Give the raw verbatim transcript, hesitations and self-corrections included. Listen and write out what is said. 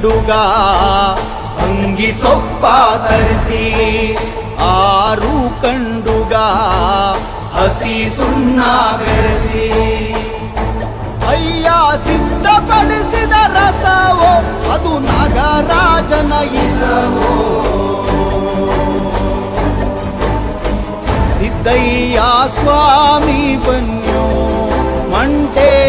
ಕಂಡುಗ ಅಂಗಿ ಸೊಪ್ಪ ತರಿಸಿ ಆರು ಕಂಡುಗ ಹಸಿ ಸುಣ್ಣ ಬೆರೆಸಿ ಅಯ್ಯ ಸಿದ್ಧಪಡಿಸಿದ ರಸವೋ ಅದು ನಾಗರಾಜನ ಇಸವೋ ಸಿದ್ದಯ್ಯ ಸ್ವಾಮಿ ಬನ್ಯೋ ಮಂಟೆ